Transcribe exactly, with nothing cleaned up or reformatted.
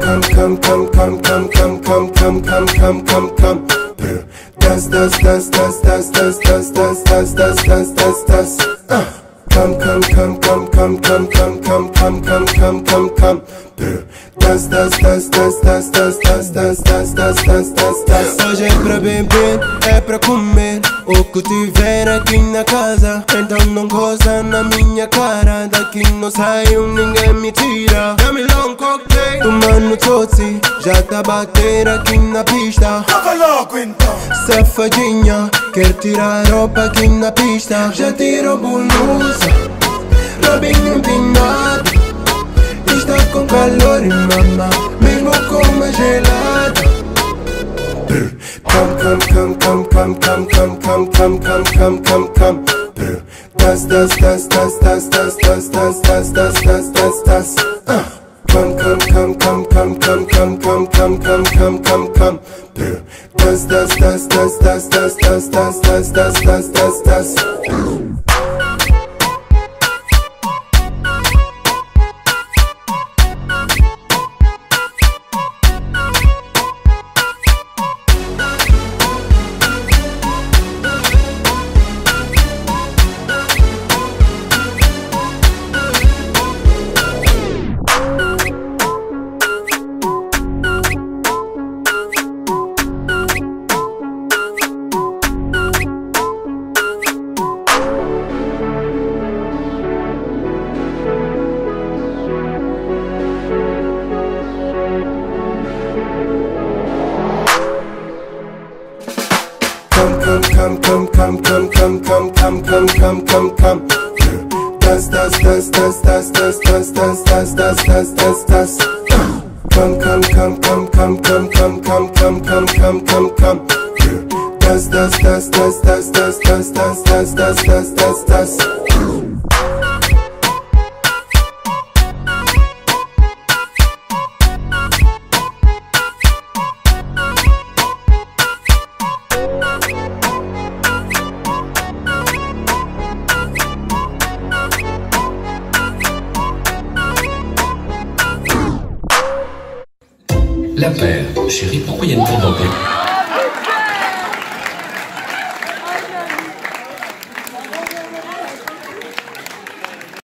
come, come, come, come, come, come, come, come, come, come, come, come. Dance, dance, dance, dance, dance, dance, dance, dance, dance, dance, dance, dance, dance. Come, come, come, come, come, come, come, come, come, come, come, come, come. Dance, dance, dance, dance, dance, dance, dance, dance, dance, dance, dance, dance, dance. Hoje é pra beber, é pra comer o que tiver aqui na casa. Então não goza na minha cara. Daqui não saio, ninguém me tira. Dá-me lá um cocktail, tomando totsi. Já tá bater aqui na pista. Toca logo então. Safadinha, quer tirar roupa aqui na pista. Já tirou blusa, Robinho empinado. Está com calor e mama, mesmo com uma gelada. Come, come, come, come, come, come, come, come, come, come, come, come, come. Dance, dance, dance, dance, dance, dance, dance, dance, dance, dance, dance, dance, dance. Come, come, come, come, come, come, come, come, come, come, come, come, come. Dance, dance, dance, dance, dance, dance, dance, dance, dance, dance, dance, dance, dance. Come, come, come, come, come, come, come, come, come, come, come. Dance, dance, dance, dance, dance, dance, dance, dance, dance, dance, dance, dance, dance. Come, come, come, come, come, come, come, come, come, come, come, come, come. Dance, dance, dance, dance, dance, dance, dance, dance, dance, dance, dance, dance, dance. La paire, chérie, pourquoi il y a une tombe en paix?